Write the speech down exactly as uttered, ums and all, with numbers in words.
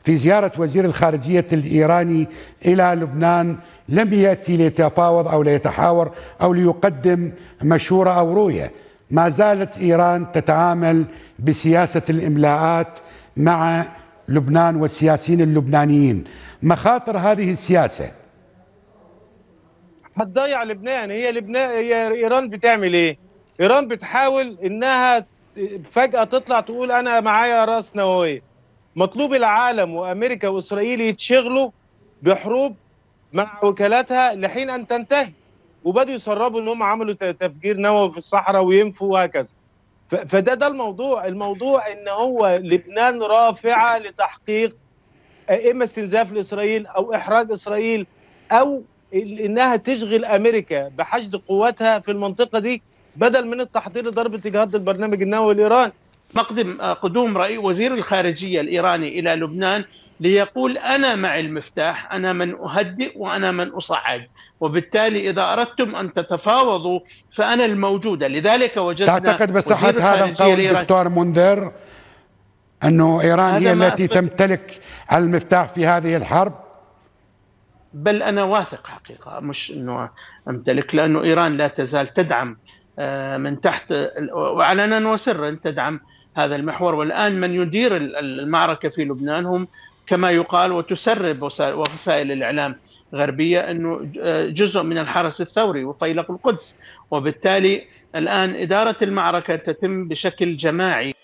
في زيارة وزير الخارجية الإيراني إلى لبنان لم يأتي ليتفاوض أو ليتحاور أو ليقدم مشورة أو رؤية. ما زالت إيران تتعامل بسياسة الإملاءات مع لبنان والسياسيين اللبنانيين. مخاطر هذه السياسة هتضيع لبنان. هي لبنان هي ايران بتعمل ايه؟ ايران بتحاول انها فجأة تطلع تقول انا معايا راس نووية. مطلوب العالم وامريكا واسرائيل يتشغلوا بحروب مع وكالاتها لحين ان تنتهي، وبدوا يسربوا ان هم عملوا تفجير نووي في الصحراء وينفوا وهكذا. فده ده الموضوع، الموضوع ان هو لبنان رافعة لتحقيق اما استنزاف لاسرائيل او احراج اسرائيل او انها تشغل امريكا بحشد قواتها في المنطقه دي بدل من التحضير لضرب اجهاض البرنامج النووي الايراني. مقدم قدوم رئيس وزير الخارجيه الايراني الى لبنان ليقول انا مع المفتاح، انا من اهدئ وانا من اصعد، وبالتالي اذا اردتم ان تتفاوضوا فانا الموجوده. لذلك وجدنا تعتقد بصحه هذا القول دكتور منذر انه ايران هي التي تمتلك المفتاح في هذه الحرب؟ بل أنا واثق حقيقة، مش أنه أمتلك، لأنه إيران لا تزال تدعم من تحت وعلنا وسرا تدعم هذا المحور. والآن من يدير المعركة في لبنان هم كما يقال وتسرب وسائل الإعلام غربية أنه جزء من الحرس الثوري وفيلق القدس، وبالتالي الآن إدارة المعركة تتم بشكل جماعي.